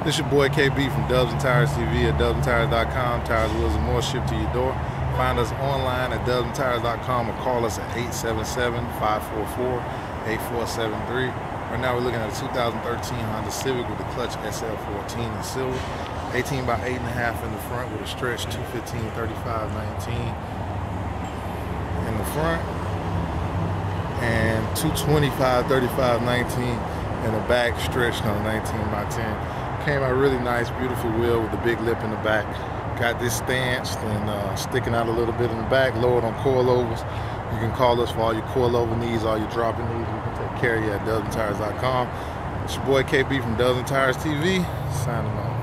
This your boy KB from Dubs and Tires TV at dubsandtires.com. Tires, wheels, and more shipped to your door. Find us online at dubsandtires.com or call us at 877-544-8473. Right now we're looking at a 2013 Honda Civic with the Klutch SL14 in silver. 18 by 8.5 in the front with a stretch 215/35/19 in the front. And 225/35/19 in the back, stretched on 19 by 10. Came out really nice, beautiful wheel with the big lip in the back. Got this stanched and sticking out a little bit in the back, lowered on coilovers. You can call us for all your coilover needs, all your dropping needs. We can take care of you at dubsandtires.com. It's your boy KB from Dubs and Tires TV, signing off.